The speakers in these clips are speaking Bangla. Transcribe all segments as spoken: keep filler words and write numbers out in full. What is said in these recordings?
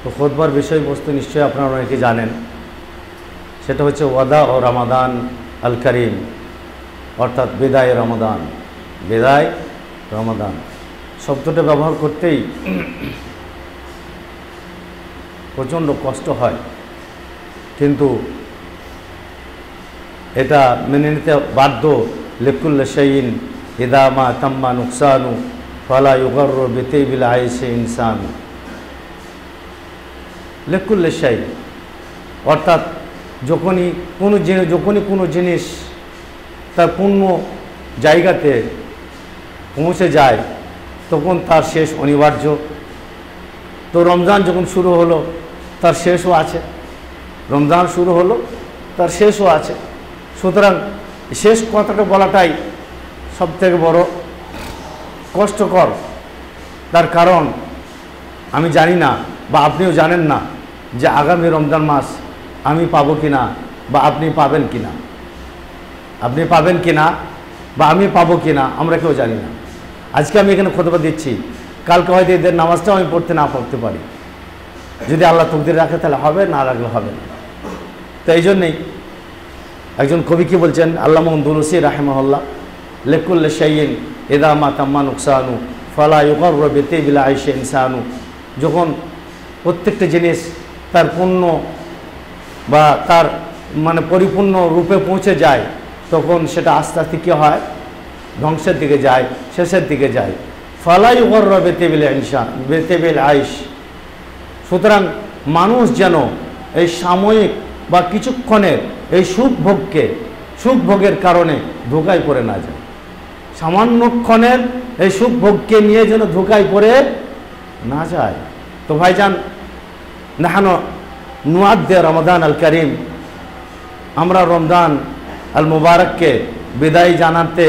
তো খুতবার বিষয়বস্তু নিশ্চয়ই আপনারা অনেকে জানেন, সেটা হচ্ছে ওয়াদা ও রমাদান আল করিম, অর্থাৎ বিদায় রমাদান। বিদায় রমাদান শব্দটা ব্যবহার করতেই প্রচণ্ড কষ্ট হয়, কিন্তু এটা মেনে নিতে বাধ্য। লিকুল্লি শাইইন ইযা মা তাম্মা নুকসানু ফালা ইউগাররু বিতাইবিল আইশি ইনসানু। লিকুল্লি শাই অর্থাৎ যখনই কোনো জিনিস যখনই কোনো জিনিস তার পূর্ণ জায়গাতে পৌঁছে যায় তখন তার শেষ অনিবার্য। তো রমজান যখন শুরু হলো তার শেষও আছে, রমজান শুরু হলো তার শেষও আছে। সুতরাং শেষ কথাটা বলাটাই সবথেকে বড় কষ্টকর। তার কারণ আমি জানি না বা আপনিও জানেন না যে আগামী রমজান মাস আমি পাবো কিনা বা আপনি পাবেন কিনা, আপনি পাবেন কিনা বা আমি পাবো কিনা আমরা কেউ জানি না। আজকে আমি এখানে খুতবা দিচ্ছি, কালকে হয়তো এদের নামাজটাও আমি পড়তে না পড়তে পারি। যদি আল্লাহ তকদির রাখে তাহলে হবে, না রাখলে হবে না। তো এই জন্যেই একজন কবি কি বলছেন, আল্লামা দুলুসি রাহিমাহুল্লাহ, লিকুল্লি শাইইন ইযা মা তাম্মা নুকসানু ফালা ইউগাররু বিতাইবিল আইশি ইনসানু। যখন প্রত্যেকটা জিনিস তার পূর্ণ বা তার মানে পরিপূর্ণ রূপে পৌঁছে যায় তখন সেটা আস্তে আস্তে কী হয়, ধ্বংসের দিকে যায়, শেষের দিকে যায়। ফালা ইউগাররু বিতাইবিল ইনসান বিতাইবিল আইশ। সুতরাং মানুষ যেন এই সাময়িক বা কিছুক্ষণের এই সুখভোগকে সুখভোগের কারণে ধোঁকায় পড়ে না যায়, সামান্যক্ষণের এই সুখভোগকে নিয়ে যেন ধোঁকায় পড়ে না যায়। তো ভাইজান, নাহানো নুআদ্দি রমাদান আল করিম, আমরা রমজান আল মুবারককে বিদায় জানাতে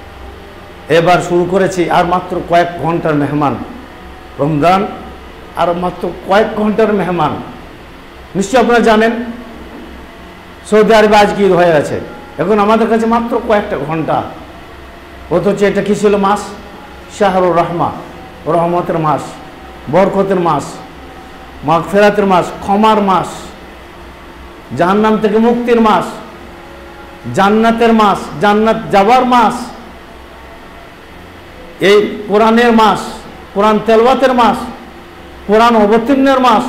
এবার শুরু করেছি। আর মাত্র কয়েক ঘন্টার মেহমান রমজান, আর মাত্র কয়েক ঘন্টার মেহমান। নিশ্চয়ই আপনারা জানেন সৌদি আরবে আজকে ঈদ হয়ে গেছে, এখন আমাদের কাছে মাত্র কয়েকটা ঘন্টা। অথচ এটা কী ছিল মাস? শাহরুর রহমা, রহমতের মাস, বরকতের মাস, মাগফিরাতের মাস, ক্ষমার মাস, জাহান্নাম থেকে মুক্তির মাস, জান্নাতের মাস, জান্নাত যাবার মাস, এই কোরআনের মাস, কোরআন তেলাওয়াতের মাস, কোরআন অবতীর্ণের মাস,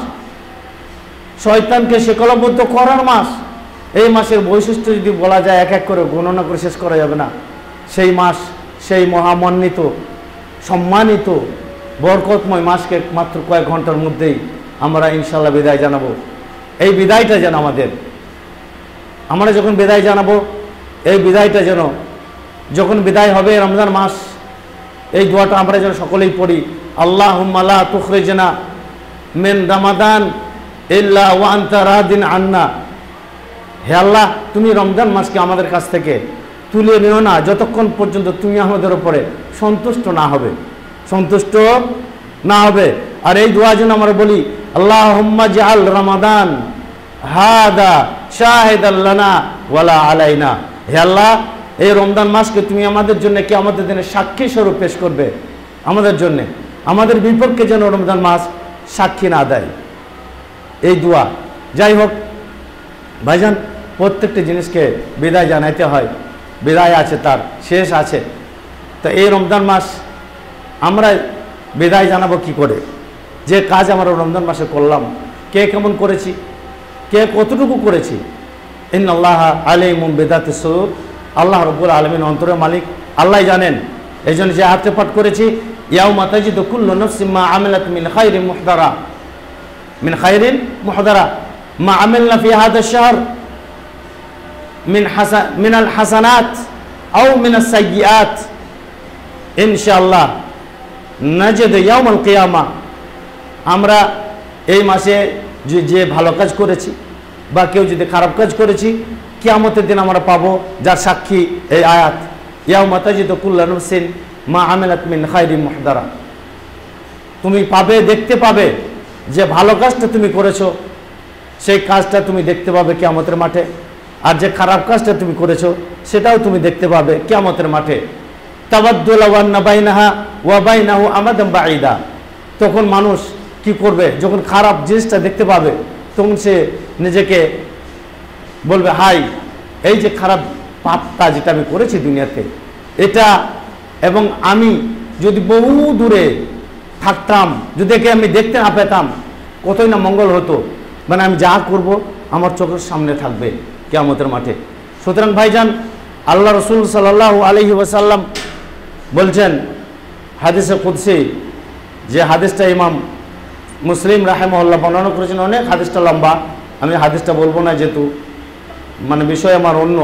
শয়তানকে শিকলবদ্ধ করার মাস। এই মাসের বৈশিষ্ট্য যদি বলা যায় এক এক করে গণনা করে শেষ করা যাবে না। সেই মাস, সেই মহামান্বিত সম্মানিত বরকতময় মাসকে মাত্র কয়েক ঘন্টার মধ্যেই আমরা ইনশাল্লাহ বিদায় জানাবো। এই বিদায়টা যেন আমাদের, আমরা যখন বিদায় জানাবো এই বিদায়টা যেন, যখন বিদায় হবে রমজান মাস, এই দোয়াটা আমরা যেন সকলেই পড়ি, আল্লাহুম্মা লা তুখরিজনা মিন রমাদান ইল্লা ওয়া আনতা রাদিন আন্না। হে আল্লাহ, তুমি রমজান মাসকে আমাদের কাছ থেকে তুলে নিও না যতক্ষণ পর্যন্ত তুমি আমাদের উপরে সন্তুষ্ট না হবে, সন্তুষ্ট না হবে। আর এই দোয়া যেন আমরা বলি, আল্লাহুম্মা জাআল রমাদান হাদা শাহিদান লানা ওয়ালা আলাইনা। হে আল্লাহ, এই রমজান মাসকে তুমি আমাদের জন্য কি আমাদের দিনে সাক্ষী স্বরূপ পেশ করবে, আমাদের জন্যে, আমাদের বিপক্ষে যেন রমজান মাস সাক্ষী না দেয়। এই দোয়া। যাই হোক ভাইজান, প্রত্যেকটা জিনিসকে বিদায় জানাইতে হয়, বিদায় আছে, তার শেষ আছে। তো এই রমজান মাস আমরা বিদায় জানাবো কি করে? যে কাজ আমরা রমজান মাসে করলাম, কে কেমন করেছি, কে কতটুকু করেছি। ইন্নাল্লাহা আলিমুম বিযাতিস সুদূর। আল্লাহ রাব্বুল আলামিন অন্তরের মালিক, আল্লাহ জানেন। এই জন্য যে হাতে পাঠ করেছি, ইয়াউমা তাজিদু কুল্লু নাফসিন মা আমিলাত মিন খাইরিন মুহদারা, মিন খাইরিন মুহদারা মা আমিলনা ফি হাযা আশ-শাহর মিন হাসান মিনাল হাসানাত আও মিনাস সাইয়্যাত ইনশাআল্লাহ নাজিদ ইয়াউমাল কিয়ামা। আমরা এই মাসে যে ভালো কাজ করেছি বা কেউ যদি খারাপ কাজ করেছি, কিয়ামতের দিন আমরা পাবো, যার সাক্ষী এই আয়াত, ইয়াউমা তাজিদু কুল্লু নাফসিন মা আমিলাত মিন খাইরিন মুহদারা। তুমি পাবে, দেখতে পাবে যে ভালো কাজটা তুমি করেছো সেই কাজটা তুমি দেখতে পাবে কিয়ামতের মাঠে, আর যে খারাপ কাজটা তুমি করেছো সেটাও তুমি দেখতে পাবে কিয়ামতের মাঠে। তাবাদ্দুলা ওয়া আন্না বাইনাহা ওয়া বাইনাহু আমাদান বাঈদা। তখন মানুষ কি করবে, যখন খারাপ জিনিসটা দেখতে পাবে তখন সে নিজেকে বলবে হাই, এই যে খারাপ পাপটা যেটা আমি করেছি দুনিয়াতে, এটা এবং আমি যদি বহু দূরে থাকতাম, যদি একে আমি দেখতে না পেতাম কতই না মঙ্গল হতো। মানে আমি যা করব আমার চোখের সামনে থাকবে কিয়ামতের মাঠে। সুতরাং ভাইজান, আল্লাহ রসুল সাল্লাল্লাহু আলাইহি ওয়াসাল্লাম বলছেন হাদিসে কুদসি, যে হাদিসটা ইমাম মুসলিম রাহিমাহুল্লাহ বর্ণনা করেছেন। অনেক হাদিসটা লম্বা, আমি হাদিসটা বলবো না যেহেতু মানে বিষয় আমার অন্য।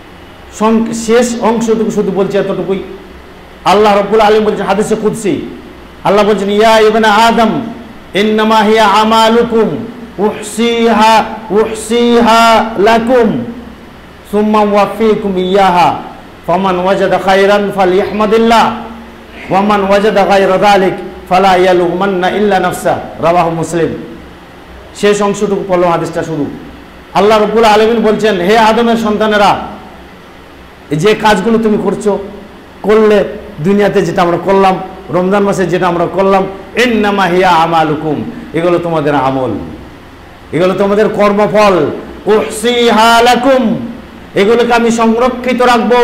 শেষ অংশটুকু শুধু বলছি এতটুকুই। আল্লাহ রাব্বুল আলামিন বলছেন হাদিসে কুদসি, আল্লাহ বলছেন ইয়া ইবনে আদম ইন্নামা হিয়া আমালুকুম উহসিহা উহসিহা লাকুম সুম্মা ওয়াফিকুম ইয়াহা ফামান ওয়াজাদা খায়রান ফালইহমাদিল্লাহ ওয়া মান ওয়াজাদা গায়রা যালিক ফালা ইয়ালুমান্না ইল্লা নাফসা, রাওয়াহু মুসলিম। শেষ অংশটুকু পড়লাম হাদিসটা শুরু। আল্লাহ রাব্বুল আলামিন বলছেন, হে আদমের সন্তানেরা, যে কাজগুলো তুমি করছো, করলে দুনিয়াতে যেটা আমরা করলাম, রমজান মাসে যেটা আমরা করলাম, ইন্নামা হিয়া আমালুকুম, এগুলো তোমাদের আমল, এগুলো তোমাদের কর্মফল। উহসিহা লাকুম, এগুলোকে আমি সংরক্ষিত রাখবো,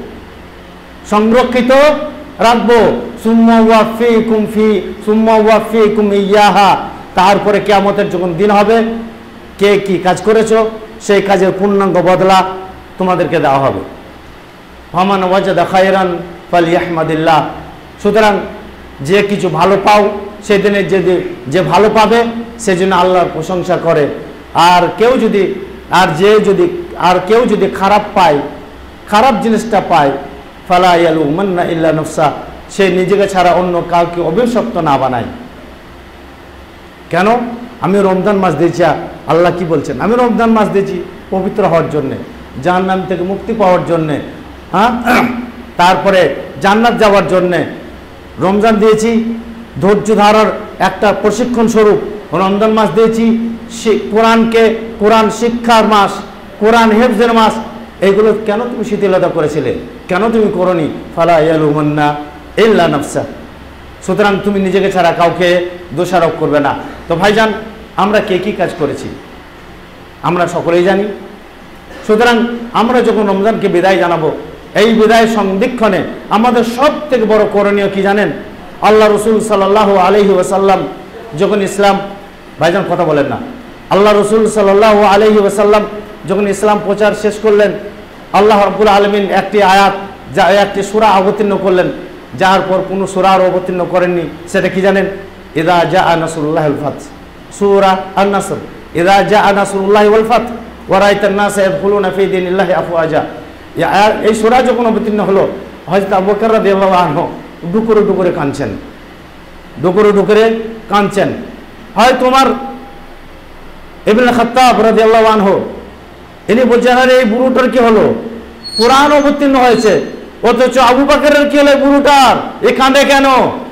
সংরক্ষিত রাখবো। সুম্মা ওয়াফিকুম ফি সুম্মা ওয়াফিকুম ইয়াহা, তারপরে কিয়ামতের যখন দিন হবে, কে কি কাজ করেছো সেই কাজের পূর্ণাঙ্গ বদলা তোমাদেরকে দেওয়া হবে। ফামান ওয়াজাদা খায়রান ফালইহমাদিল্লাহ, সুতরাং যে কিছু ভালো পাও সেদিনে যে যে ভালো পাবে সেজন্য আল্লাহর প্রশংসা করে। আর কেউ যদি আর যে যদি আর কেউ যদি খারাপ পায়, খারাপ জিনিসটা পায়, ফালা ইয়ালুমান্না ইল্লা নাফসা, সে নিজেকে ছাড়া অন্য কাউকে অভিশপ্ত না বানায়। কেন? আমি রমজান মাস দিয়েছি, আল্লাহ কি বলছেন? আমি রমজান মাস দিয়েছি পবিত্র হওয়ার জন্যে, জাহান্নাম থেকে মুক্তি পাওয়ার জন্যে, হ্যাঁ, তারপরে জান্নাত যাওয়ার জন্যে। রমজান দিয়েছি ধৈর্য ধারার একটা প্রশিক্ষণ স্বরূপ। রমজান মাস দিয়েছি কোরআনকে, কোরআন শিক্ষার মাস, কোরআন হেফজের মাস। এইগুলো কেন তুমি শিথিলতা করেছিলে? কেন তুমি করনি? ফালা ইয়ালুমান্না ইল্লা নাফসা, সুতরাং তুমি নিজেকে ছাড়া কাউকে দোষারোপ করবে না। তো ভাইজান, আমরা কে কি কাজ করেছি আমরা সকলেই জানি। সুতরাং আমরা যখন রমজানকে বিদায় জানাবো, এই বিদায় সন্ধিক্ষণে আমাদের সব থেকে বড় করণীয় কি জানেন? আল্লাহ রসুল সাল্লাল্লাহু আলাইহি ওয়াসাল্লাম যখন ইসলাম, ভাইজান কথা বলেন না, আল্লাহ রসুল সাল্লাল্লাহু আলাইহি ওয়াসাল্লাম যখন ইসলাম প্রচার শেষ করলেন, আল্লাহ রাব্বুল আলামিন একটি আয়াত, যা একটি সূরা অবতীর্ণ করলেন, যার পর কোনো সূরা আর অবতীর্ণ করেননি। সেটা কি জানেন? ইযা জাআ নাসরুল্লাহিল ফাত, সূরা আন-নাসর। ইযা জাআ নাসরুল্লাহি ওয়াল ফাত ওয়া রাআইতান নাসা ইয়াদখুলুনা ফি দীনিল্লাহি আফওয়াজা। এই সূরা যখন অবতীর্ণ হলো, হযরত আবু বকর রাদিয়াল্লাহু আনহু ডুকরে ডুকরে কাঁদছেন, ডুকরে ডুকরে কাঁদছেন। হয় তোমার ইবনে খাত্তাব রাদিয়াল্লাহু আনহু, ইনি বলছেন, আরে এই বুড়োটার কি হলো? কোরআন অবতীর্ণ হয়েছে, অথচ আবু বকরের কি হলো? বুড়োটার এ কাঁদে কেন?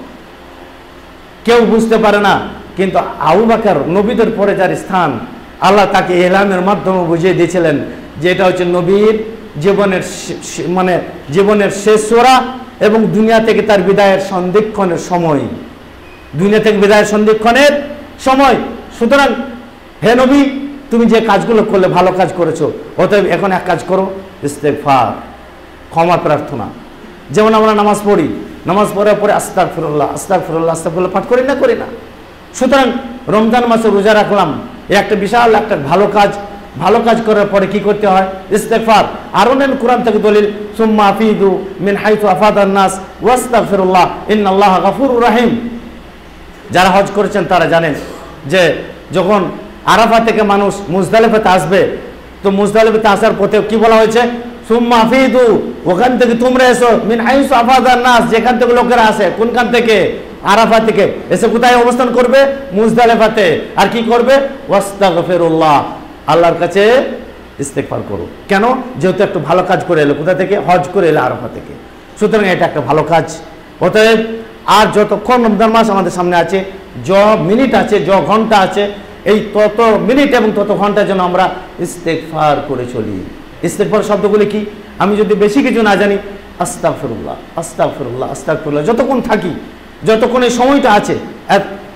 কেউ বুঝতে পারে না। কিন্তু আবু বকর নবীদের পরে যার স্থান, আল্লাহ তাকে ইলহামের মাধ্যমে বুঝিয়ে দিয়েছিলেন যে এটা হচ্ছে নবীর জীবনের মানে জীবনের শেষ সূরা এবং দুনিয়া থেকে তার বিদায়ের সন্ধিক্ষণের সময়, দুনিয়া থেকে বিদায়ের সন্ধিক্ষণের সময়। সুতরাং হে নবী, তুমি যে কাজগুলো করলে ভালো কাজ করেছো, অতএব এখন এক কাজ করো, ইস্তেগফার, ক্ষমা প্রার্থনা। যেমন আমরা নামাজ পড়ি, নামাজ পড়ার পরে আস্তাগফিরুল্লাহ আস্তাগফিরুল্লাহ আস্তাগফিরুল্লাহ পাঠ করি না করি না সুতরাং রমজান মাসে রোজা রাখলাম, এই একটা বিশাল একটা ভালো কাজ। ভালো কাজ করার পরে কি করতে হয়? ইস্তেগফার। আরো নেন কোরআন থেকে দলিল, সুম্মা আফিদু মিন হাইথু আফাদান নাস ওয়াস্তাগফিরুল্লাহ ইন্নাল্লাহা গফুরুর রহিম। যারা হজ করেছেন তারা জানেন যে যখন আরাফা থেকে মানুষ মুজদালিফাতে আসবে, তো মুজদালিফাতে আসার পথে কি বলা হয়েছে? সুম্মা আফিদু, ওখান থেকে তোমরা এসো, মিন হাইথু আফাদান নাস, যেখান থেকে লোকেরা আসে। কোনখান থেকে? আরাফা থেকে। এসে কোথায় অবস্থান করবে? মুজদালিফাতে। আর কি করবে? ওয়াস্তাগফিরুল্লাহ, আল্লাহর কাছে ইস্তেগফার করো। কেন? যেহেতু একটু ভালো কাজ করে এলো। কোথা থেকে? হজ করে এলো আরাফা থেকে। সুতরাং এটা একটা ভালো কাজ। অতএব আর যতক্ষণ রমজান মাস আমাদের সামনে আছে, য মিনিট আছে, য ঘন্টা আছে, এই তত মিনিট এবং তত ঘন্টার জন্য আমরা ইস্তেগফার করে চলি। ইস্তেগফার শব্দগুলি কি? আমি যদি বেশি কিছু না জানি, আস্তাগফিরুল্লাহ আস্তাগফিরুল্লাহ আস্তাগফিরুল্লাহ, যতক্ষণ থাকি, যতক্ষণ এই সময়টা আছে,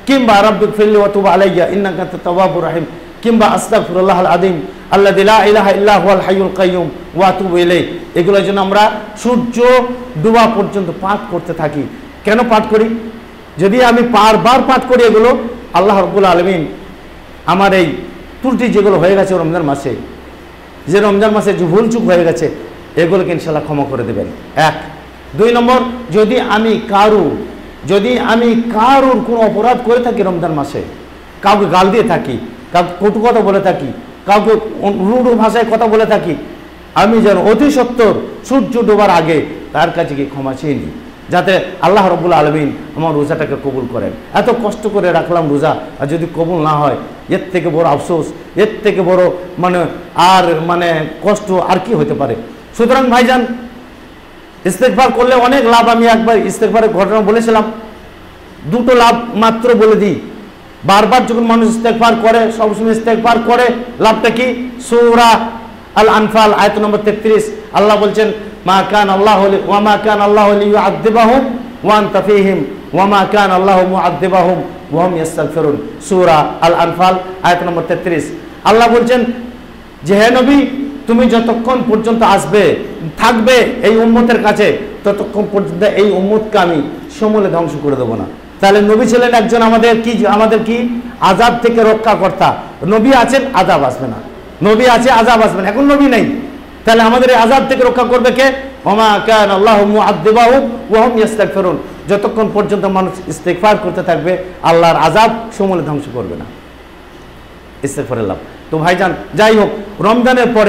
কিংবা রাব্বিগফিরলি ওয়া তুব আলাইয়া ইন্নাকা আনতাত তাওয়াবুর রহিম, কিংবা আস্তাগফিরুল্লাহাল আযীম আল্লাযী লা ইলাহা ইল্লা হুয়াল হাইয়ুল কাইয়্যুম ওয়া আতুবু ইলাইহি। এগুলোর জন্য আমরা সূর্য ডোবা পর্যন্ত পাঠ করতে থাকি। কেন পাঠ করি? যদি আমি বারবার পাঠ করি এগুলো, আল্লাহ রাব্বুল আলামিন আমার এই ত্রুটি যেগুলো হয়ে গেছে রমজান মাসে, যে রমজান মাসে যে ভুলচুক হয়ে গেছে, এগুলোকে ইনশাআল্লাহ ক্ষমা করে দেবেন। এক। দুই নম্বর, যদি আমি কারু যদি আমি কারুর কোনো অপরাধ করে থাকি রমজান মাসে, কাউকে গাল দিয়ে থাকি, কাউকে কটু কথা বলে থাকি, কাউকে রূঢ় ভাষায় কথা বলে থাকি, আমি যেন অতি সত্বর সূর্য ডোবার আগে তার কাছে গিয়ে ক্ষমা চেয়ে নিই, যাতে আল্লাহ রাব্বুল আলামিন আমার রোজাটাকে কবুল করেন। এত কষ্ট করে রাখলাম রোজা, আর যদি কবুল না হয়, এর থেকে বড় আফসোস, এর থেকে বড় মানে আর মানে কষ্ট আর কি হতে পারে। সুতরাং ভাইজান, ইস্তেগফার করলে অনেক লাভ। আমি একবার ইস্তেগফারের ঘটনা বলেছিলাম, দুটো লাভ মাত্র বলে দিই। বারবার যখন মানুষ ইস্তেগফার করে, সবসময় ইস্তেগফার করে, লাভটা কি? সূরা আল আনফাল আয়াত নম্বর তেত্রিশ, আল্লাহ বলছেন, মা কান আল্লাহু ওয়া মা কান আল্লাহু লিইউআযিবাহুম ওয়া আনতা ফীহিম ওয়া মা কান আল্লাহু মুআযিবাহুম ওয়া হুম ইস্তাগফিরুন। সূরা আল আনফাল আয়াত নম্বর তেত্রিশ। আল্লাহ বলছেন যে, হে নবী, তুমি যতক্ষণ পর্যন্ত আসবে থাকবে এই উম্মতের কাছে, ততক্ষণ পর্যন্ত এই উম্মতকে আমি সমূলে ধ্বংস করে দেবো না। তাহলে নবী ছিলেন একজন আমাদের কি আমাদের কি আযাব থেকে রক্ষাকর্তা। নবী আছেন, আযাব আসবে না। নবী আছে, আযাব আসবে না। এখন নবী নেই, তাহলে আমাদের এই আযাব থেকে রক্ষা করবে কে? ওমা কান আল্লাহু মুআযিবাহুম ওয়া হুম ইস্তাগফিরুন। যতক্ষণ পর্যন্ত মানুষ ইস্তেগফার করতে থাকবে, আল্লাহর আযাব সমূলে ধ্বংস করবে না। ইস্তেগফারের লাভ। তো ভাইজান, যাই হোক, রমজানের পরে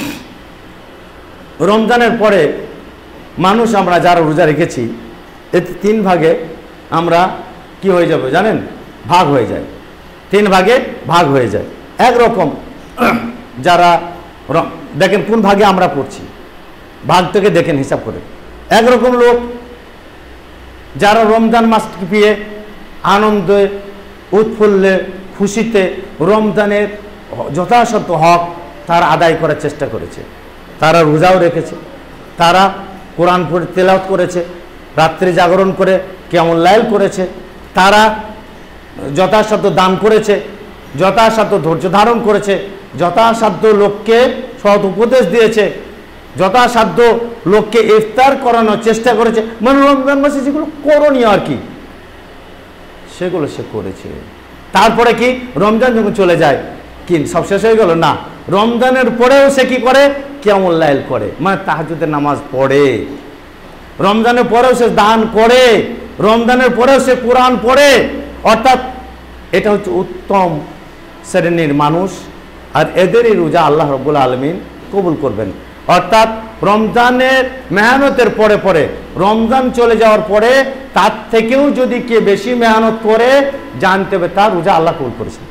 রমজানের পরে মানুষ আমরা যারা রোজা রেখেছি, এতে তিন ভাগে আমরা কি হয়ে যাবে জানেন? ভাগ হয়ে যায়। তিন ভাগে ভাগ হয়ে যায়। একরকম যারা দেখেন কোন ভাগে আমরা পড়ছি, ভাগ থেকে দেখেন হিসাব করে। একরকম লোক যারা রমজান মাসকে পেয়ে আনন্দে, উৎফুল্লে, খুশিতে রমজানের যথাযথ হক তারা আদায় করার চেষ্টা করেছে। তারা রোজাও রেখেছে, তারা কোরআন পড়ে তেলাওয়াত করেছে, রাত্রি জাগরণ করে কিয়ামুল লাইল করেছে, তারা যথাসাধ্য দান করেছে, যথাসাধ্য ধৈর্য ধারণ করেছে, যথাসাধ্য লোককে সৎ উপদেশ দিয়েছে, যথাসাধ্য লোককে ইফতার করানোর চেষ্টা করেছে। মানে রমজান মাসে যেগুলো করণীয় আর কি, সেগুলো সে করেছে। তারপরে কি, রমজান যখন চলে যায়, কি সব শেষ হয়ে গেল? না, রমজানের পরেও সে কি করে? কিয়ামুল লাইল করে, মানে তাহাজ্জুদের নামাজ পড়ে। রমজানের পরেও সে দান করে, রমজানের পরেও সে কোরআন পড়ে। অর্থাৎ এটা হচ্ছে উত্তম শ্রেণীর মানুষ, আর এদেরই রোজা আল্লাহ রাব্বুল আলামিন কবুল করবেন। অর্থাৎ রমজানের মেহনতের পরে পরে রমজান চলে যাওয়ার পরে তার থেকেও যদি কে বেশি মেহনত করে, জানতে হবে তার রোজা আল্লাহ কবুল করেছেন।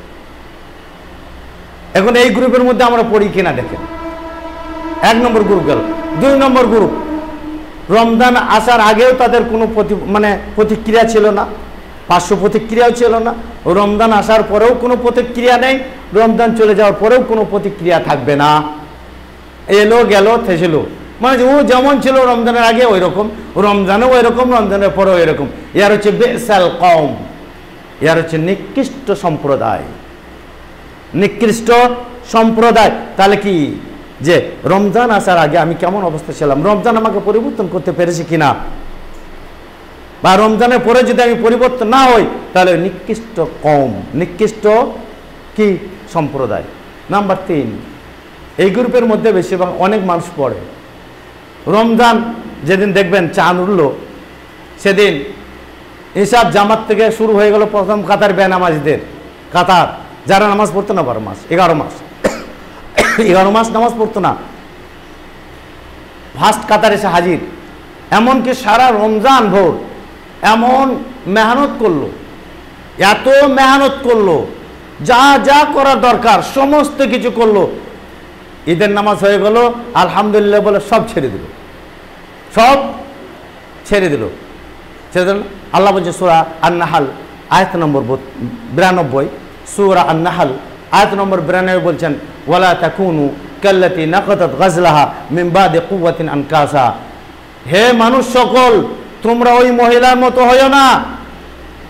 এখন এই গ্রুপের মধ্যে আমরা পড়ি কিনা দেখেন। এক নম্বর গ্রুপ গেল। দুই নম্বর গ্রুপ, রমজান আসার আগেও তাদের কোনো প্রতি মানে প্রতিক্রিয়া ছিল না, পার্শ্ব প্রতিক্রিয়াও ছিল না। রমজান আসার পরেও কোনো প্রতিক্রিয়া নেই, রমজান চলে যাওয়ার পরেও কোনো প্রতিক্রিয়া থাকবে না। এলো গেল থেছিল, মানে ও যেমন ছিল রমজানের আগে ওই রকম, রমজানেও ওই রকম, রমজানের পরেও ওই রকম। ইয়ার হচ্ছে বেসাল কওম, ইয়ার হচ্ছে নিকৃষ্ট সম্প্রদায়, নিকৃষ্ট সম্প্রদায়। তাহলে কি, যে রমজান আসার আগে আমি কেমন অবস্থা ছিলাম, রমজান আমাকে পরিবর্তন করতে পেরেছি কিনা, বা রমজানের পরে যদি আমি পরিবর্তন না হই, তাহলে নিকৃষ্ট কওম, নিকৃষ্ট কি সম্প্রদায়। নাম্বার তিন, এই গ্রুপের মধ্যে বেশিরভাগ অনেক মানুষ পড়ে। রমজান যেদিন দেখবেন চাঁদ উঠল, সেদিন হিসাব জামাত থেকে শুরু হয়ে গেল প্রথম কাতার বেনামাজিদের কাতার, যারা নামাজ পড়তো না বারো মাস এগারো মাস এগারো মাস নামাজ পড়তো না, ফার্স্ট কাতার এসে হাজির। এমনকি সারা রমজান ভোর এমন মেহনত করলো, এত মেহনত করলো, যা যা করার দরকার সমস্ত কিছু করলো। ঈদের নামাজ হয়ে গেল, আলহামদুলিল্লাহ বলে সব ছেড়ে দিল, সব ছেড়ে দিল ছেড়ে দিল আল্লাহ বলছে সূরা আন-নাহল আয়াত নম্বর বিরানব্বই, সূরা আন-নাহল আয়াত নম্বর বিরানব্বই বলছেন, ওয়ালা তাকুনু কাল্লাতী নাকাদাত গাজলাহা মিন বাদি কুওয়াতিন আনকাসা। হে মানুষ সকল, তোমরা ওই মহিলার মতো হইও না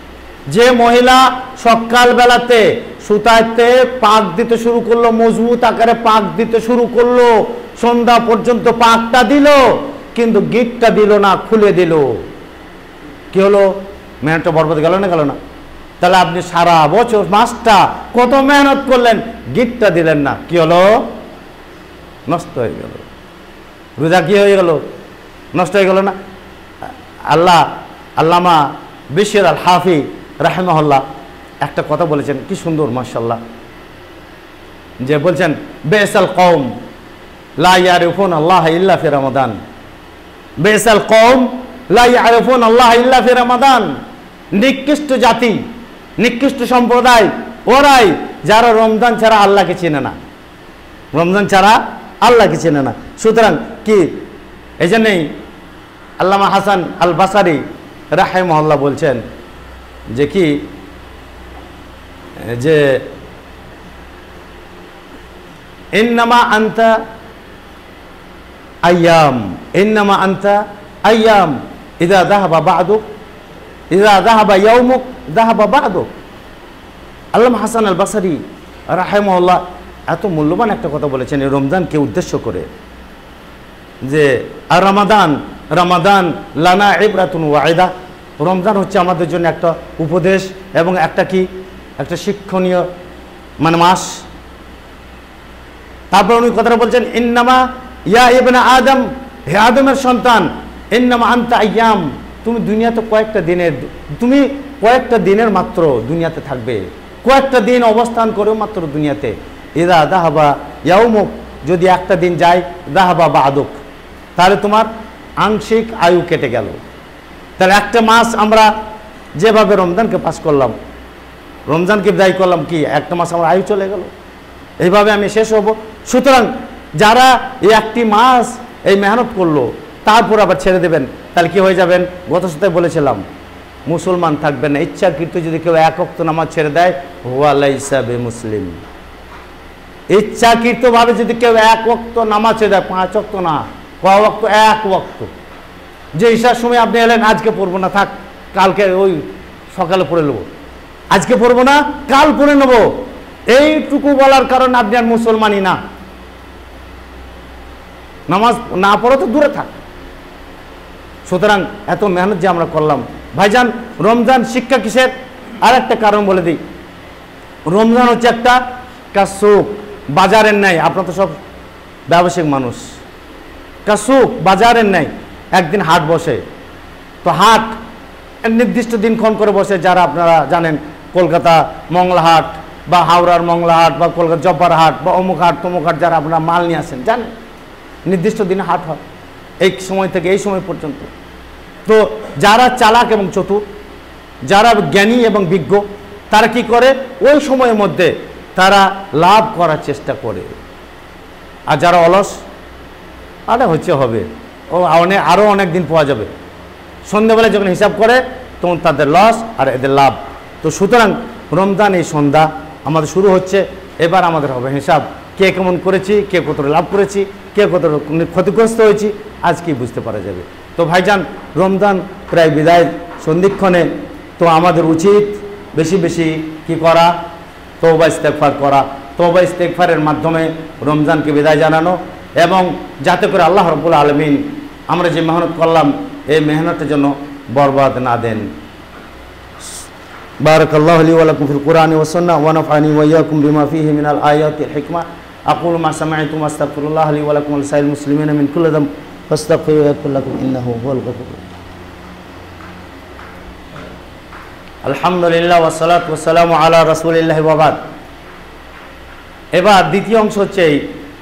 যে মহিলা সকাল বেলাতে সুতাতে পাক দিতে শুরু করলো, মজবুত আকারে পাক দিতে শুরু করলো, সন্ধ্যা পর্যন্ত পাকটা দিল কিন্তু গিটটা দিল না, খুলে দিল, কি হলো? মেহনতটা বরবাদ গেল না গেল না? তাহলে আপনি সারা বছর মাসটা কত মেহনত করলেন, গিটটা দিলেন না, কি হলো? নষ্ট হয়ে গেল। রোজা কি হয়ে গেল? নষ্ট হয়ে গেল না? আল্লাহ আল্লামা বিশর আল হাফি রাহিমাহুল্লাহ একটা কথা বলেছেন, কি সুন্দর মাশাআল্লাহ, যে বলছেন বেসাল কওম লা ইয়ারিফুন আল্লাহ ইল্লা ফি রমাদান, বেসাল কওম লা ইয়ারিফুন আল্লাহ ইল্লা ফি রমাদান। নিকৃষ্ট জাতি, নিকৃষ্ট সম্প্রদায় ওরাই যারা রমজান ছাড়া আল্লাহকে চেনে না, রমজান ছাড়া আল্লাহকে চেনে না। সুতরাং কি এই জন্যই আল্লামা হাসান আল বাসারি রাহিমাহুল্লাহ বলছেন যে কি যে ইন্নামা আনতা আইয়াম, ইন্নামা আনতা আইয়াম ইযা যাহাবা বা'দুক, ইযা যাহাবা ইয়াউমুক যাহাবা বা'দুক। আল্লামা হাসান আল বাসারি রাহিমাহুল্লাহ এত মূল্যবান একটা কথা বলেছেন এই রমজানকে উদ্দেশ্য করে, যে আর রমাদান রমাদান লানা ইবরাতুন ওয়াইদা, রমজান হচ্ছে আমাদের জন্য একটা উপদেশ এবং একটা কি একটা শিক্ষণীয় মানে মাস। তারপর উনি কথাটা বলছেন ইন্নামা ইয়া ইবনা আদম, হে আদমের সন্তান, ইন্নামা আনতা আইয়াম, তুমি দুনিয়াতে কয়েকটা দিনের, তুমি কয়েকটা দিনের মাত্র দুনিয়াতে থাকবে, কয়েকটা দিন অবস্থান করেও মাত্র দুনিয়াতে। ইদা দাহাবা ইয়াউমুক, যদি একটা দিন যায়, দাহাবা বা'দুক, তাহলে তোমার আংশিক আয়ু কেটে গেল। তাহলে একটা মাস আমরা যেভাবে রমজানকে পাস করলাম, রমজানকে বিদায় করলাম, কি একটা মাস আমার আয়ু চলে গেল, এইভাবে আমি শেষ হব। সুতরাং যারা এই একটি মাস এই মেহনত করলো তারপর আবার ছেড়ে দেবেন, তাহলে কি হয়ে যাবেন? গত সপ্তাহে বলেছিলাম মুসলমান থাকবেন না। ইচ্ছাকৃত যদি কেউ এক ওয়াক্ত নামাজ ছেড়ে দেয়, হুয়া লাইসা বিমুসলিম। ইচ্ছাকৃতভাবে যদি কেউ এক ওয়াক্ত নামাজ ছেড়ে দেয়, পাঁচ ওয়াক্ত না, কয় ওয়াক্ত? এক ওয়াক্ত। যে ঈশার সময় আপনি এলেন, আজকে পড়বো না, থাক কালকে ওই সকালে পড়ে নেবো, আজকে পড়বো না কাল পড়ে নেবো, এইটুকু বলার কারণে আপনি আর মুসলমানই না, নামাজ না পড়ো তো দূরে থাক। সুতরাং এত মেহনত যে আমরা করলাম ভাইজান, রমজান শিক্ষা কিসের? আর একটা কারণ বলে দিই, রমজান হচ্ছে একটা কাসুক, বাজারের ন্যায়। আপনার তো সব ব্যবসায়িক মানুষ, কাসুক বাজারের ন্যায় একদিন হাট বসে, তো হাট নির্দিষ্ট দিনক্ষণ করে বসে, যারা আপনারা জানেন কলকাতা মংলা হাট বা হাওড়ার মংলা হাট বা কলকাতা জব্বার হাট বা অমুক হাট তমুক হাট, যারা আপনারা মাল নিয়ে আসেন জানেন নির্দিষ্ট দিনে হাট হয়, এই সময় থেকে এই সময় পর্যন্ত। তো যারা চালাক এবং চতুর, যারা জ্ঞানী এবং বিজ্ঞ, তারা কি করে? ওই সময়ের মধ্যে তারা লাভ করার চেষ্টা করে। আর যারা অলস, আরে হচ্ছে হবে, ও অনেক আরও অনেক দিন পাওয়া যাবে, সন্ধ্যাবেলায় যখন হিসাব করে তখন তাদের লস আর এদের লাভ। তো সুতরাং রমজান এই সন্ধ্যা আমাদের শুরু হচ্ছে, এবার আমাদের হবে হিসাব, কে কেমন করেছি, কে কতটা লাভ করেছি, কে কত ক্ষতিগ্রস্ত হয়েছি, আজকেই বুঝতে পারা যাবে। তো ভাইজান, রমজান প্রায় বিদায় সন্ধিক্ষণে, তো আমাদের উচিত বেশি বেশি কি করা? তওবা ইস্তেগফার করা, তওবা ইস্তেগফারের মাধ্যমে রমজানকে বিদায় জানানো, এবং যাতে করে আল্লাহ রাব্বুল আলামিন আমরা যে মেহনত করলাম এই মেহনতের জন্য বরবাদ না দেন। বারাকাল্লাহু লি ওয়া লাকুম ফিল কুরআনি ওয়াস সুন্নাহ ওয়া নাফআনি ওয়া ইয়্যাকুম বিমা ফীহি মিনাল আয়াতিল হিকমা। আকুলু মা সামা'তুম আস্তাগফিরুল্লাহ লি ওয়া লাকুম ওয়া লিসাইরিল মুসলিমিনা মিন কুল্লি যামব ফাস্তাগফিরুহু ইয়াগফির লাকুম ইন্নাহু হুয়াল গফুর। আলহামদুলিল্লাহ ওয়া সালাতু ওয়া সালামু আলা রাসূলিল্লাহি ওয়া বাদ। এবার দ্বিতীয় অংশ হচ্ছে এই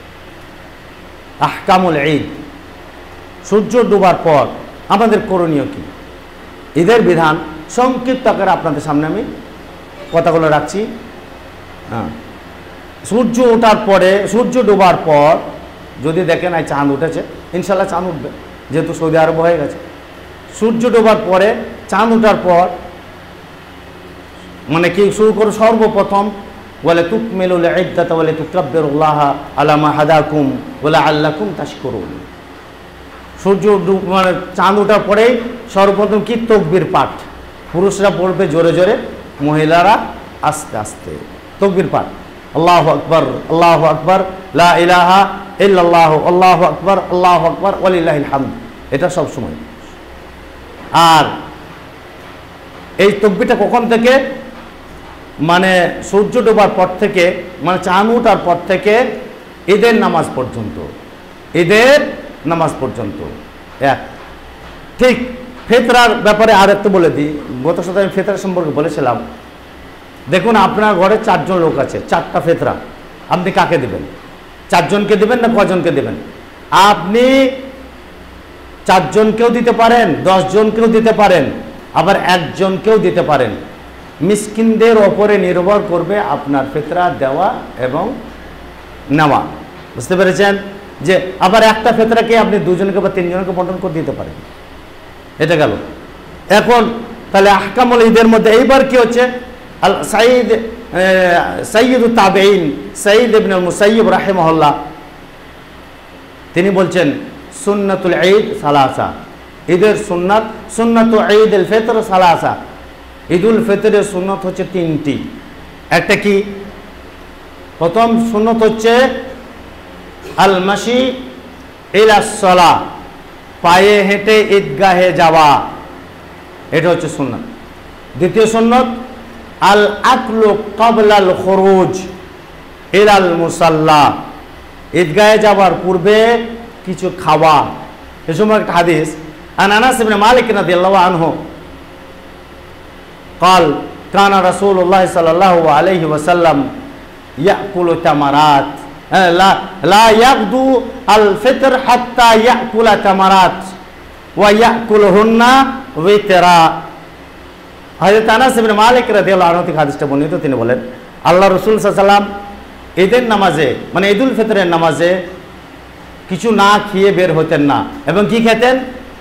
আহকামুল ঈদ। সূর্য ডোবার পর আমাদের করণীয় কি? ঈদের বিধান সংক্ষিপ্ত আকারে আপনাদের সামনে আমি কথাগুলো রাখছি। হ্যাঁ, সূর্য ওঠার পরে, সূর্য ডোবার পর যদি দেখেন এই চাঁদ উঠেছে, ইনশাল্লাহ চাঁদ উঠবে, যেহেতু সৌদি আরব হয়ে গেছে। সূর্য ডোবার পরে, চাঁদ ওঠার পর মানে কি শুরু করো? সর্বপ্রথম বলে তুকমিলুল ইদ্দাতা ওয়া লিতুকাব্বিরুল্লাহ আলা মা হাদাকুম ওয়া লাআল্লাকুম তাশকুরুন। সূর্য মানে চাঁদ ওঠার পরেই সর্বপ্রথম কি? তকবীর পাঠ, পুরুষরা পড়বে জোরে জোরে, মহিলারা আস্তে আস্তে। তাকবীর পাঠ, আল্লাহু আকবার, আল্লাহু আকবার, লা ইলাহা ইল্লাল্লাহ, আল্লাহু আকবার, আল্লাহু আকবার, ওয়ালিল্লাহিল হামদ, এটা সব সময়। আর এই তাকবীরটা কখন থেকে? মানে সূর্য ডোবার পর থেকে, মানে চাঁদ ওঠার পর থেকে ঈদের নামাজ পর্যন্ত, ঈদের নামাজ পর্যন্ত এক। ঠিক ফিতরার ব্যাপারে আর একটু বলে দিই। গত সপ্তাহে আমি ফিতরা সম্পর্কে বলেছিলাম। দেখুন, আপনার ঘরে চারজন লোক আছে, চারটা ফিতরা, আপনি কাকে দেবেন? চারজনকে দেবেন না কজনকে দেবেন? আপনি চারজনকেও দিতে পারেন, দশজনকেও দিতে পারেন, আবার একজনকেও দিতে পারেন। মিসকিনদের ওপরে নির্ভর করবে আপনার ফিতরা দেওয়া এবং নেওয়া। বুঝতে পেরেছেন? যে আবার একটা ফিতরাকে আপনি দুজনকে বা তিনজনকে বন্টন করে দিতে পারেন। এটা গেল। এখন তাহলে আহকামুল ঈদের মধ্যে এইবার কি হচ্ছে? আল সাইদ সাইয়্যিদুত তাবেঈন সাঈদ ইবনে মুসাইয়্যিব রাহিমাহুল্লাহ তিনি বলছেন, সুন্নাতুল ঈদ সালাসা, ঈদের সুন্নাত, সুন্নাতু ঈদুল ফিতর সালাসা, ঈদুল ফিতরের সুন্নাত হচ্ছে তিনটি। একটা কি? প্রথম সুন্নাত হচ্ছে আল মাশি ইলাস সালাহ, পায়ে হেঁটে ঈদগাহে যাওয়া, এটা হচ্ছে সুন্নাত। দ্বিতীয় সুন্নাত আল আকলু ক্বাবলাল খুরুজ ইলাল মুসাল্লা, ঈদগাহে যাওয়ার পূর্বে কিছু খাওয়া। এই সময় একটা হাদিস, আন আনাস ইবনে মালিক রাদিয়াল্লাহু আনহু قال كان رسول الله صلى الله عليه وسلم يأكل تمرات لا لا يغدو الفطر حتى يأكل تمرات ويأكلهن وترا। হযরত আনাস ইবনে মালিক রাদিয়াল্লাহু আনহু থেকে হাদিসটা বর্ণিত। তিনি বলেন, আল্লাহ রাসূল সাল্লাল্লাহু আলাইহি ওয়াসাল্লাম ঈদের নামাজে, মানে ঈদুল ফিতরের নামাজে কিছু না খেয়ে বের হতেন না। এবং কি খেতেন?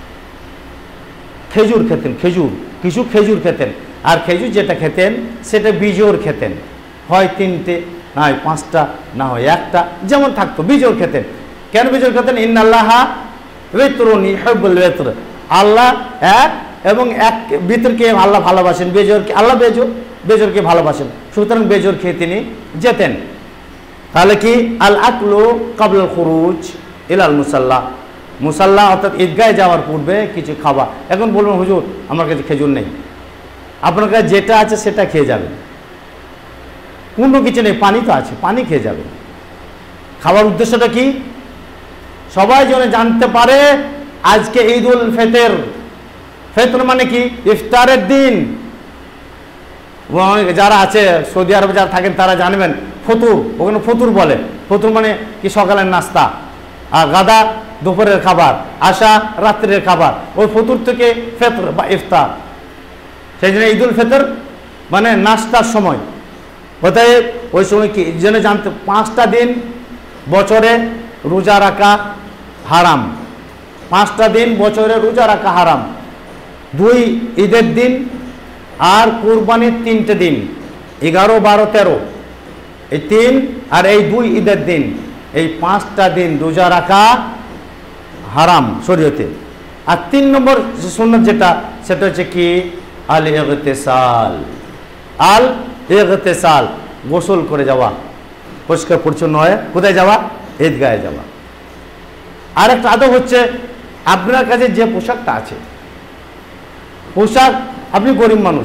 খেজুর খেতেন, খেজুর, কিছু খেজুর খেতেন। আর খেজুর যেটা খেতেন সেটা বিজোড় খেতেন, হয় তিনটে, না হয় পাঁচটা, না হয় একটা, যেমন থাকতো, বিজোড় খেতেন। কেন বিজোড় খেতেন? ইন্নাল্লাহা বিতরুন ইউহিব্বুল বিতর, আল্লাহ এক এবং এক বিতরকে আল্লাহ ভালোবাসেন, বেজোড়কে আল্লাহ বেজোড় বেজোড়কে ভালোবাসেন। সুতরাং বেজোড় খেয়ে তিনি যেতেন। তাহলে কি? আল আকলু ক্বাবলাল খুরুজ ইলাল মুসাল্লা, মুসাল্লা অর্থাৎ ঈদগাহে যাওয়ার পূর্বে কিছু খাওয়া। এখন বলবেন, হুজুর আমার কাছে খেজুর নেই। আপনার কাছে যেটা আছে সেটা খেয়ে যাবেন, কোনো কিছু নেই, পানি তো আছে, পানি খেয়ে যাবেন। খাওয়ার উদ্দেশ্যটা কি? সবাই যেন জানতে পারে আজকে ঈদুল ফিতর। ফিতর মানে কি? ইফতারের দিন। যারা আছে সৌদি আরবে যারা থাকেন তারা জানবেন, ফতুর, ওখানে ফতুর বলে। ফতুর মানে কি? সকালের নাস্তা, আর গাদা দুপুরের খাবার, আশা রাত্রের খাবার। ওই ফতুর থেকে ফিতর বা ইফতার। সেই জন্য ঈদুল ফিতর মানে নাস্তার সময়। অতএব ওই সময় কি যেন জানতে, পাঁচটা দিন বছরে রোজা রাখা হারাম, পাঁচটা দিন বছরে রোজা রাখা হারাম। দুই ঈদের দিন আর কুরবানির তিনটে দিন, এগারো বারো তেরো, এই তিন আর এই দুই ঈদের দিন, এই পাঁচটা দিন রোজা রাখা হারাম শরীয়তে। আর তিন নম্বর সুন্নাত যেটা, সেটা হচ্ছে কি? আল ইগতিসাল, আল ইগতিসাল, গোসল করে যাওয়া, পরিষ্কার পরিচ্ছন্ন হয়ে কোথায় যাওয়া? ঈদগাহে যাওয়া। আর একটা আদব হচ্ছে, আপনার কাছে যে পোশাকটা আছে, পোশাক, আপনি গরিব মানুষ,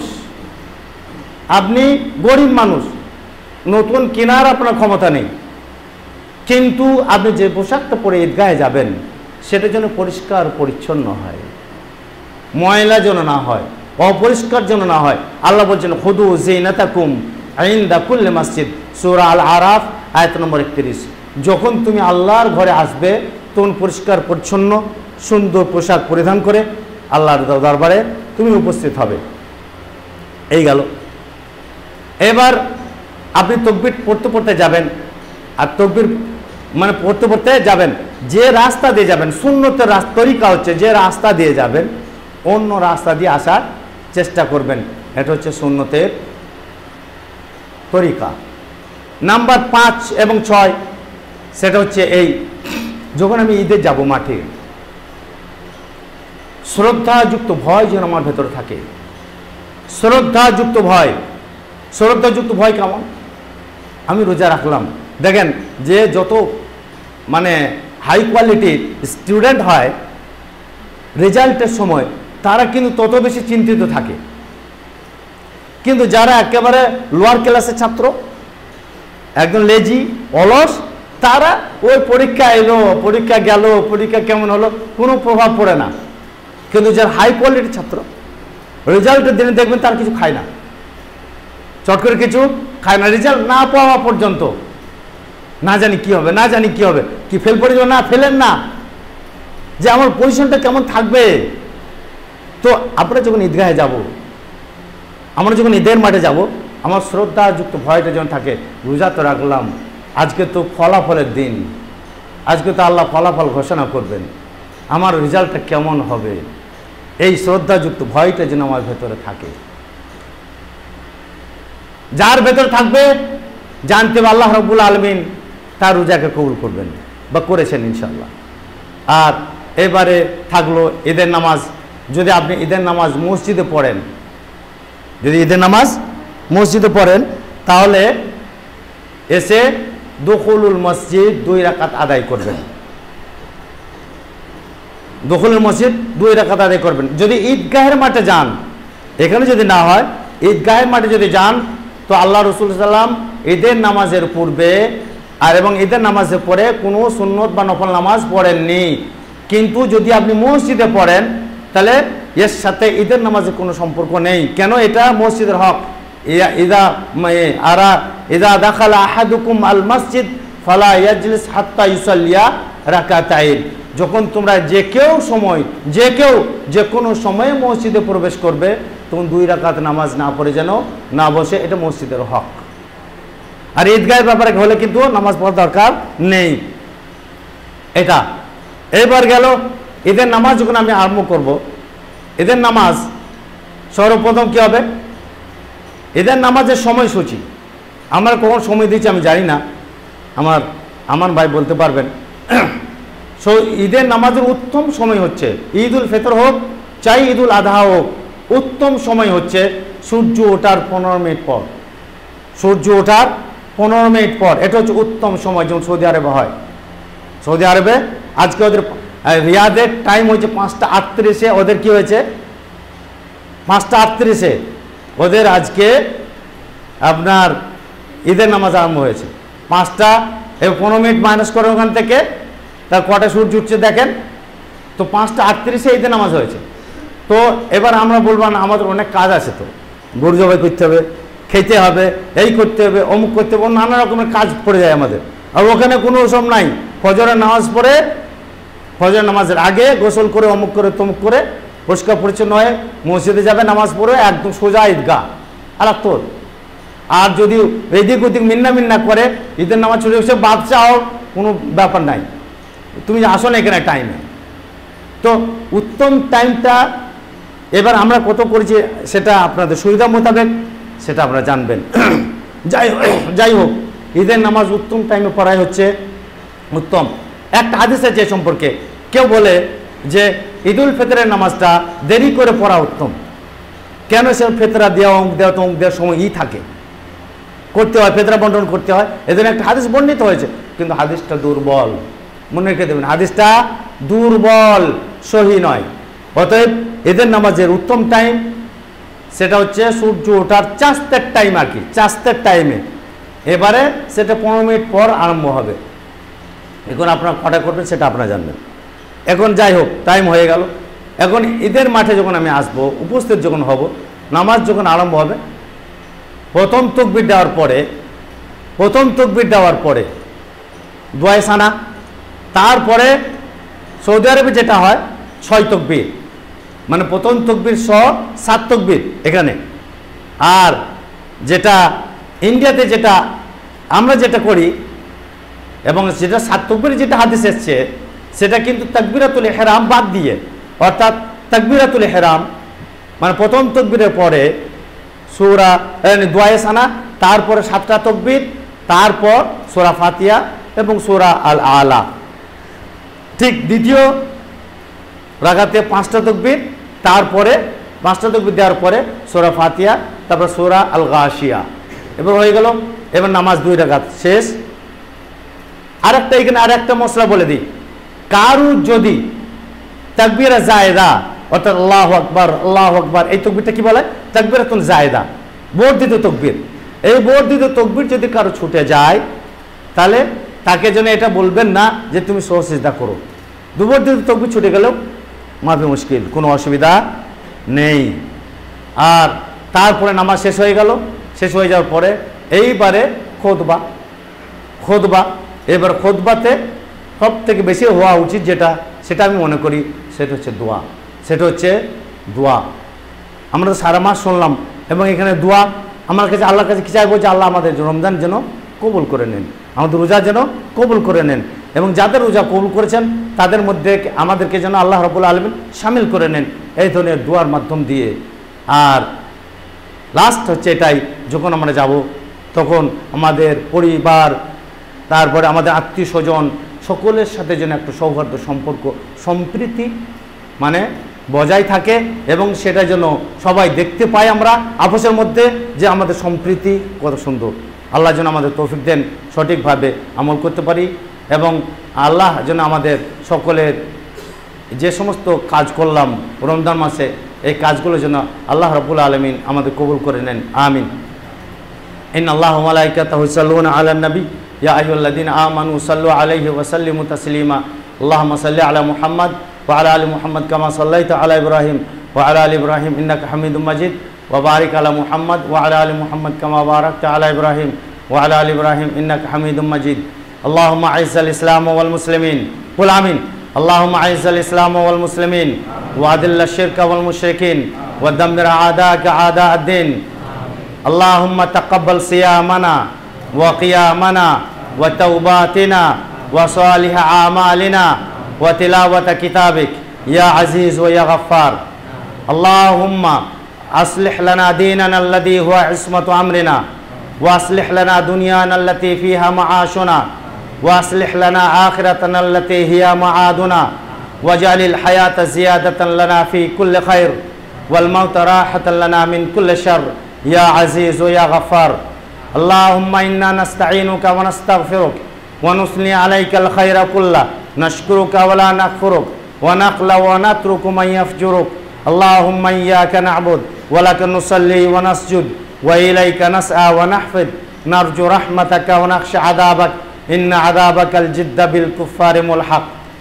আপনি গরিব মানুষ, নতুন কেনার আপনার ক্ষমতা নেই, কিন্তু আপনি যে পোশাকটা পরে ঈদগাহে যাবেন সেটা যেন পরিষ্কার পরিচ্ছন্ন হয়, ময়লা যেন না হয়, অপরিষ্কার যেন না হয়। আল্লাহ বলছেন, খুদু জিনাতাকুম ইনদা কুল্লি মসজিদ, সূরা আল আরাফ আয়াত নম্বর একত্রিশ। যখন তুমি আল্লাহর ঘরে আসবে তখন পরিষ্কার পরিচ্ছন্ন সুন্দর পোশাক পরিধান করে আল্লাহর দরবারে তুমি উপস্থিত হবে। এই গেল। এবার আপনি তাকবীর পড়তে পড়তে যাবেন, আর তাকবীর মানে পড়তে পড়তে যাবেন, যে রাস্তা দিয়ে যাবেন, সুন্নতের রাস্তা তরিকা হচ্ছে যে রাস্তা দিয়ে যাবেন অন্য রাস্তা দিয়ে আসার চেষ্টা করবেন। এটা হচ্ছে সুন্নতের তরিকা। নাম্বার পাঁচ এবং ছয়, সেটা হচ্ছে এই, যখন আমি ঈদে যাব মাঠে, শ্রদ্ধাযুক্ত ভয় যেন আমার ভেতরে থাকে। শ্রদ্ধাযুক্ত ভয়। শ্রদ্ধাযুক্ত ভয় কেমন? আমি রোজা রাখলাম, দেখেন যে যত মানে হাই কোয়ালিটির স্টুডেন্ট হয় রেজাল্টের সময় তারা কিন্তু তত বেশি চিন্তিত থাকে, কিন্তু যারা একেবারে লোয়ার ক্লাসের ছাত্র, একদম লেজি অলস, তারা ওই পরীক্ষা এলো, পরীক্ষা গেল, পরীক্ষা কেমন হলো কোনো প্রভাব পড়ে না। কিন্তু যারা হাই কোয়ালিটির ছাত্র রেজাল্টের দিনে দেখবেন তার কিছু খায় না, চট করে কিছু খায় না, রেজাল্ট না পাওয়া পর্যন্ত না জানি কি হবে, না জানি কি হবে, কি ফেল পড়ে যাবে, না ফেলেন না, যে আমার পজিশনটা কেমন থাকবে। তো আমরা যখন ঈদগাহে যাব, আমরা যখন ঈদের মাঠে যাব, আমার শ্রদ্ধাযুক্ত ভয়টা যেমন থাকে, রোজা তো রাখলাম, আজকে তো ফলাফলের দিন, আজকে তো আল্লাহ ফলাফল ঘোষণা করবেন, আমার রেজাল্টটা কেমন হবে, এই শ্রদ্ধাযুক্ত ভয়টা যেন আমার ভেতরে থাকে। যার ভেতরে থাকবে জানতে হবে আল্লাহ রাব্বুল আলামিন তার রোজাকে কবুল করবেন বা করেছেন ইনশাআল্লাহ। আর এবারে থাকলো ঈদের নামাজ। যদি আপনি ঈদের নামাজ মসজিদে পড়েন, যদি ঈদের নামাজ মসজিদে পড়েন, তাহলে এসে দুখুলুল মসজিদ দুই রাকাত আদায় করবেন। দুখুলুল মসজিদ দুই রাকাত আদায় করবেন। যদি ঈদগাহের মাঠে যান, এখানে যদি না হয়, ঈদগাহের মাঠে যদি যান, তো আল্লাহ রাসূল সাল্লাল্লাহু আলাইহি ওয়াসাল্লাম ঈদের নামাজের পূর্বে আর এবং ঈদের নামাজের পরে কোনো সুন্নত বা নফল নামাজ পড়েননি। কিন্তু যদি আপনি মসজিদে পড়েন, তাহলে এর সাথে ঈদের নামাজের কোনো সম্পর্ক নেই। কেন? এটা মসজিদের হক। ইদা আরা ইদা দাখালা আহাদুকুম আল মসজিদ ফালা ইয়াজলিস হাত্তা ইউসাল্লিয়া রাকাতাইন। যখন তোমরা যে কেউ সময় যে কেউ যে কোনো সময়ে মসজিদে প্রবেশ করবে, তখন দুই রাকাত নামাজ না পড়ে যেন না বসে, এটা মসজিদের হক। আর ঈদগাহের ব্যাপারে হলে কিন্তু নামাজ পড়ার দরকার নেই। এটা এবার গেল ঈদের নামাজ। যখন আমি আরম্ভ করব ঈদের নামাজ, সর্বপ্রথম কি হবে? ঈদের নামাজের সময়সূচি আমরা কখন সময় দিচ্ছি আমি জানি না, আমার আমার ভাই বলতে পারবেন। সো ঈদের নামাজের উত্তম সময় হচ্ছে, ঈদ উল ফিতর হোক চাই ঈদ উল আযহা হোক, উত্তম সময় হচ্ছে সূর্য ওঠার পনেরো মিনিট পর। সূর্য ওঠার পনেরো মিনিট পর এটা হচ্ছে উত্তম সময়। যেমন সৌদি আরবে হয়, সৌদি আরবে আজকে ওদের রিয়াদের টাইম হয়েছে পাঁচটা আটত্রিশে, ওদের কি হয়েছে পাঁচটা আটত্রিশে ওদের আজকে আপনার ঈদের নামাজ আরম্ভ হয়েছে। পাঁচটা এবং পনেরো মিনিট মাইনাস করে ওখান থেকে, তার কটা সূর্য উঠছে দেখেন, তো পাঁচটা আটত্রিশে ঈদের নামাজ হয়েছে। তো এবার আমরা বলবো না আমাদের অনেক কাজ আছে, তো গরু জবাই করতে হবে, খেতে হবে, এই করতে হবে, অমুক করতে হবে, নানা রকমের কাজ পড়ে যায় আমাদের। আর ওখানে কোনো সব নাই, ফজরের নামাজ পড়ে ফজরের নামাজের আগে গোসল করে অমুক করে তমুক করে পরিষ্কার পরিচ্ছন্ন হয়ে মসজিদে যাবে, নামাজ পড়ে একদম সোজা ঈদগাহ আর তোর। আর যদি এদিক ওদিক মিন্না মিন্না করে ঈদের নামাজ ছুটে এসে বাদ চাও, কোনো ব্যাপার নাই, তুমি আসো না এখানে টাইমে। তো উত্তম টাইমটা এবার আমরা কত করেছি সেটা আপনাদের সুবিধা মোতাবেক সেটা আপনারা জানবেন। যাই যাই হোক, ঈদের নামাজ উত্তম টাইমে পড়াই হচ্ছে উত্তম। একটা হাদিস আছে এ সম্পর্কে, কেউ বলে যে ঈদ উল ফিতরের নামাজটা দেরি করে পড়া উত্তম। কেন? সে ফেতরা দেওয়া অঙ্ক দেওয়া তো অঙ্ক দেওয়ার সময় ই থাকে, করতে হয়, ফেতরা বন্টন করতে হয়, এদের একটা হাদিস বর্ণিত হয়েছে, কিন্তু হাদিসটা দুর্বল, মনে রেখে দেবেন, হাদিসটা দুর্বল, সহি নয়। অতএব ঈদের নামাজের উত্তম টাইম সেটা হচ্ছে সূর্য ওঠার চাস্তের টাইম, আর কি চাস্তের টাইমে। এবারে সেটা পনেরো মিনিট পর আরম্ভ হবে। এখন আপনারা কটা করবেন সেটা আপনারা জানবেন। এখন যাই হোক, টাইম হয়ে গেল। এখন ঈদের মাঠে যখন আমি আসবো, উপস্থিত যখন হব, নামাজ যখন আরম্ভ হবে, প্রথম তাকবীর দেওয়ার পরে প্রথম তাকবীর দেওয়ার পরে দোয়া সানা, তারপরে সৌদি আরবে যেটা হয় ছয় তাকবীর, মানে প্রথম তাকবীর সহ সাত তাকবীর এখানে। আর যেটা ইন্ডিয়াতে যেটা আমরা যেটা করি এবং যেটা সাত তাকবীর যেটা হাদিস এসছে, সেটা কিন্তু তাকবীরাতুল ইহরাম বাদ দিয়ে, অর্থাৎ তাকবীরাতুল ইহরাম মানে প্রথম তাকবীরের পরে সূরা দোয়া সানা, তারপরে সাতটা তাকবীর, তারপর সূরা ফাতিহা এবং সূরা আল আলা। ঠিক দ্বিতীয় রাকাতে পাঁচটা তাকবীর, তারপরে পাঁচটা তাকবীর দেওয়ার পরে সূরা ফাতিহা, তারপর সূরা আল গাশিয়া, এবার হয়ে গেল। এবার নামাজ দুই রাকাত শেষ। আরেকটা এখানে আরেকটা মশলা বলে দিই, কারু যদি তাকবীরা জায়েদা অর্থাৎ আল্লাহু আকবার আল্লাহু আকবার এই তাকবীরটা কি বলে? তাকবীরাতুন জায়েদা, বর্ধিত তাকবীর। এই বর্ধিত তাকবীর যদি কারো ছুটে যায় তাহলে তাকে যেন এটা বলবেন না যে তুমি সহসিজদা করো। দুবর্ধিত তাকবীর ছুটে গেলেও মাফি মুশকিল, কোনো অসুবিধা নেই। আর তারপরে নামাজ শেষ হয়ে গেল, শেষ হয়ে যাওয়ার পরে এইবারে খুতবা খুতবা এবার খুতবাতে সব থেকে বেশি হওয়া উচিত যেটা, সেটা আমি মনে করি সেটা হচ্ছে দোয়া। সেটা হচ্ছে দোয়া। আমরা তো সারা মাস শুনলাম, এবং এখানে দোয়া আমার কাছে আল্লাহর কাছে কি চাইবো যে আল্লাহ আমাদের রমজান যেন কবুল করে নেন, আমাদের রোজা যেন কবুল করে নেন, এবং যাদের রোজা কবুল করেছেন তাদের মধ্যে আমাদেরকে যেন আল্লাহ রাব্বুল আলামিন শামিল করে নেন এই ধরনের দোয়ার মাধ্যম দিয়ে। আর লাস্ট হচ্ছে এটাই, যখন আমরা যাব তখন আমাদের পরিবার, তারপরে আমাদের আত্মীয় স্বজন সকলের সাথে যেন একটা সৌহার্দ্য সম্পর্ক সম্প্রীতি মানে বজায় থাকে, এবং সেটা যেন সবাই দেখতে পাই আমরা আপসের মধ্যে যে আমাদের সম্প্রীতি কত সুন্দর। আল্লাহ যেন আমাদের তৌফিক দেন সঠিকভাবে আমল করতে পারি, এবং আল্লাহ যেন আমাদের সকলের যে সমস্ত কাজ করলাম রমজান মাসে এই কাজগুলো যেন আল্লাহ রাব্বুল আলামিন আমাদের কবুল করে নেন, আমিন। ইন্না আল্লাহা ওয়া মালাইকাতাহু ইউসাল্লুনা আলান নবী ইয়া আইয়ুহাল্লাযীনা আমানু সাল্লু আলাইহি ওয়া সাল্লিমু তাসলিমা। আল্লাহুম্মা সাল্লি আলা মুহাম্মাদ ওয়া আলা আলি মুহাম্মাদ কামা সাল্লাইতা আলা ইব্রাহিম ওয়া আলা আলি ইব্রাহিম ইন্নাকা হামিদুম মাজিদ। ওয়া বারিক আলা মুহাম্মাদ ওয়া আলা আলি মুহাম্মাদ কামা বারাকতা আলা ইব্রাহিম ওয়া আলা আলি ইব্রাহিম ইন্নাকা হামিদুম মাজিদ। আল্লাহুম্মা আইজ্জিল ইসলাম ওয়াল মুসলিমিন, কুল আমিন। আল্লাহুম্মা আইজ্জিল ইসলাম ওয়াল মুসলিমিন ওয়া আদিল্লাশ শিরকা ওয়াল মুশরিকিন ওয়া দাম্মির আ'দাআকা আ'দা'আদ-দ্বীন। আল্লাহুম্মা তাকাব্বাল সিয়ামানা ওয়া কিয়ামানা ওয়া তাওবাতিনা ওয়া সালিহ আমালিনা ওয়া তিলাওয়াতা কিতাবিক ইয়া আজিজ ওয়া ইয়া গফফার। আল্লাহুম্মা আসলিহ লানা দীনানা আল্লাযী হুয়া ইসমাতু আমরিনা ওয়া আসলিহ লানা দুনিয়ানা আল্লাতী ফীহা মাআশুনা ওয়া আসলিহ লানা আখিরাতানা আল্লাতী হিয়া মাআদুনা ওয়াজআলিল হায়াতা জিয়াদাতান লানা ফী কুল্লি খায়র ওয়াল মাউতা রাহাতান লানা মিন কুল্লি শারর ইয়া আজিজ ওয়া ইয়া গফফার। আল্লাহুম্মা ইন্না নাস্তাঈনুকা ওয়া নাস্তাগফিরুক ওয়া নুসনি আলাইকাল খায়রা কুল্লা নাশকুরুকা ওয়া লা নাকফুরুক ওয়া নাকলা ওয়া নাতরুকু মান ইয়াফজুরুক। আল্লাহুম্মা ইয়্যাকা না'বুদু ওয়া লাকা নুসাল্লি ওয়া নাসজুদ ওয়া ইলাইকা নাসআ ওয়া নাহফিদ নারজু রাহমাতাকা ওয়া নাখশা আযাবাক ইন্না আযাবাকাল জিদ্দা বিল কুফফারি মুলহাক।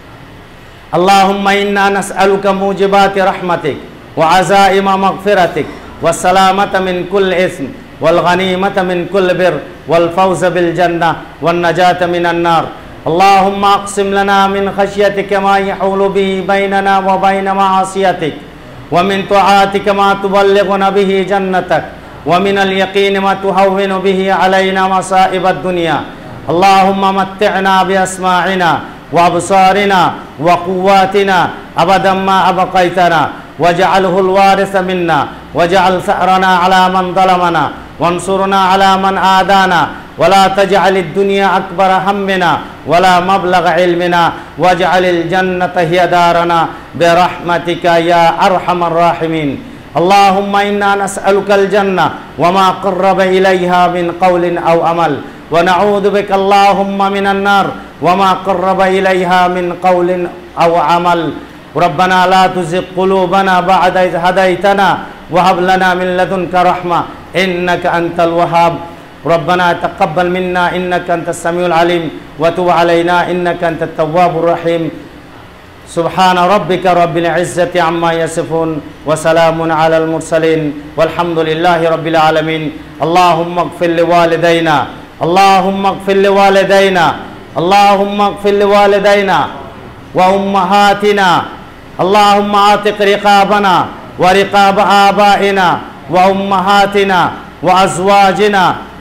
আল্লাহুম্মা ইন্না নাসআলুকা মুজিবাতি রাহমাতিক ওয়া আযাইমা মাগফিরাতিক ওয়া সালামাতা মিন কুল্লি ইসম ওয়াল গনিমাতা মিন কুল্লি বির ওয়াল ফাওজা বিল জান্নাহ ওয়ান নাজাতা মিনান নার। আল্লাহুম্মা আকসিম লানা মিন খাশিয়াতিকা মা ইয়াহুলু বিহি বাইনানা ওয়া বাইনা মাআসিয়াতিক ওয়া মিন তুআতিকা মা তুবাল্লিগুনা বিহি জান্নাতাক ওয়া মিনাল ইয়াকিনি মা তুহাওবিনু বিহি আলাইনা মাসাইবাদ দুনিয়া। আল্লাহুম্মা মাত্তি'না বিআসমা'িনা ওয়া আবসারিনা ওয়া কুওয়াতিনা আবাদাম মা আবকাইতানা ওয়াজআলহুল ওয়ারিসা মিন্না ওয়াজআল সা'রানা আলা মান যালামানা ওয়ানসুরনা আলা মান আদানা ওয়া লা তাজআলিদ দুনিয়া আকবারা হাম্মিনা ওয়া লা মাবলাগা ইলমিনা ওয়াজআলিল জান্নাতা হিয়া দারানা বিরাহমাতিকা ইয়া আরহামার রাহিমিন। আল্লাহুম্মা ইন্না নাসআলুকাল জান্নাহ ওয়া মা ক্বাররাবা ইলাইহা মিন কাওলিন আও আমাল ওয়া নাউযু বিকা আল্লাহুম্মা মিনান নার ওয়া মা ক্বাররাবা ইলাইহা মিন কাওলিন আও আমাল। ربنا لا تزغ قلوبنا بعد إذ هديتنا وهب لنا من لدنك رحمة إنك أنت الوهاب. ربنا تقبل منا إنك أنت السميع العليم وتب علينا إنك أنت التواب الرحيم. سبحان ربك رب العزة عما يصفون وسلام على المرسلين والحمد لله رب العالمين. اللهم اغفر لوالدينا اللهم اغفر لوالدينا اللهم اغفر لوالدينا وأمهاتنا. اللهم اعتق رقابنا ورقاب آبائنا وأمهاتنا وأزواجنا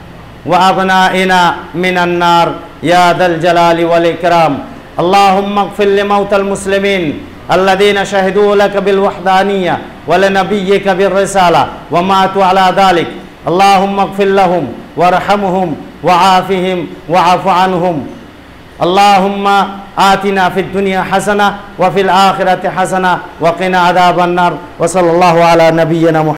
وأبنائنا من النار يا ذا الجلال والإكرام. اللهم اغفر لموتى المسلمين الذين شهدوا لك بالوحدانية ولنبيك بالرسالة وماتوا على ذلك. اللهم اغفر لهم وارحمهم وعافهم وعف عنهم. اللهم آتنا في الدنيا حسنة وفي الآخرة حسنة وقنا عذاب النار وصلى الله على نبينا محمد